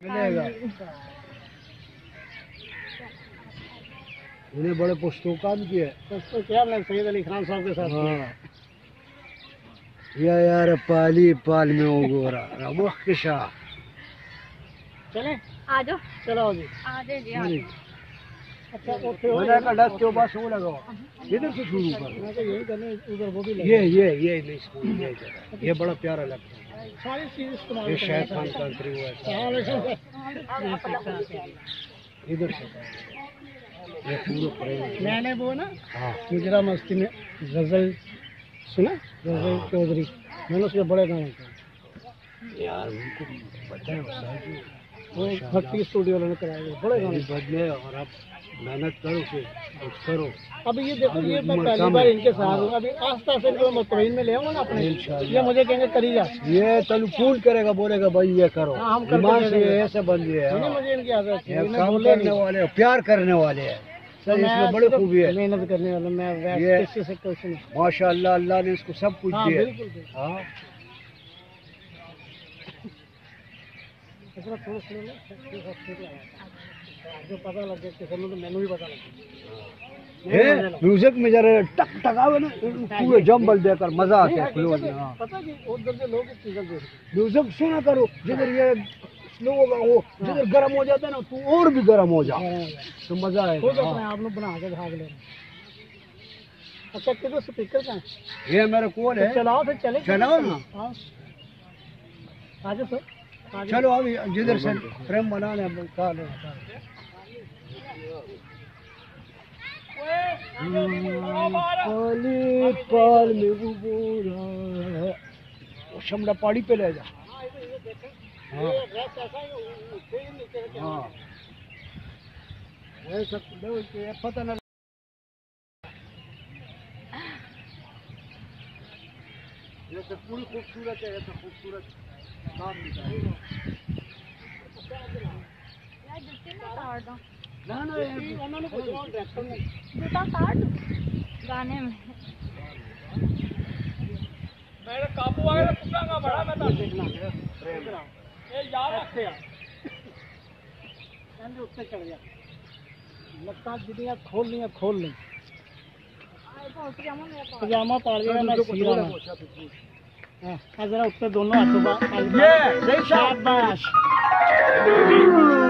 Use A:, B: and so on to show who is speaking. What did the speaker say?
A: मिलेगा। इन्हें बड़े पुश्तो काम किया पुश्तो क्या सैयद अली खान साहब के साथ। हाँ यार पाली पाल में हो गोरा रबुखशा। चले
B: आ जाओ।
A: चलो जी
B: आ जाए जी।
A: अच्छा मजा का डस के बस वो लगाओ इधर से शुरू कर। मैं तो यही करने उधर वो भी ये नहीं स्कूल ये बड़ा प्यारा लगता है। सारी चीज इस्तेमाल ये शायद खान कंट्री हुआ है इधर से ये पूरे मैंने वो ना गुजरा मस्ती में गजल सुना गजल चौधरी मैंने उसके बड़े गाने यार उनको बताया वो भक्ति स्टूडियो वालों ने कराए बड़े गाने बदले और आप मेहनत करो कुछ करो। अभी ये देखो ये मैं पहली बार इनके साथ हूँ। अभी आस्ता आस्ता इनको मुतमईन में ले आऊंगा ना अपने ये मुझे कहेंगे करी जा ये तलफूल करेगा बोलेगा भाई ये करो हम कर ऐसे बन गए मुझे इनकी आदत है काम करने वाले प्यार करने वाले हैं सर इसमें बड़ी खूबी है मेहनत करने वाला मैं किसी से कुछ नहीं माशाअल्लाह अल्लाह ने इसको सब कुछ दिया। हाँ जो पता लग गया किसी को तो मैंने भी पता लग म्यूजिक में जरा टक टकावे ना पूरे जंबल देकर मजा आता है। पता है उधर के लोग म्यूजिक सुना करो जिधर ये स्लो हो जिधर गर्म हो जाता है ना तू और भी गर्म हो जा तो मजा आएगा। खुद अपने आप में बना के भाग ले। अच्छा किधर स्पीकर का ये मेरे कोल है चलाओ फिर चले चलाओ ना। आ जाओ सर चलो अभी जिधर से फ्रेम बना ले पाली पाल में वो शमला पहाड़ी पे ले जा। हाँ हाँ पता ना जैसे पूरी खूबसूरत है ऐसा खूबसूरत काम ना उन्होंने
B: जूता काट गाने में
C: मेरे काबू आ गया कुत्ता बड़ा मैं तो देखना ये यार रखे
A: उससे चढ़ गया लगता जितनी खोल ली पजामा पाड़ दिया मैं सीरा जरा उससे दोनों हाथों शाबाश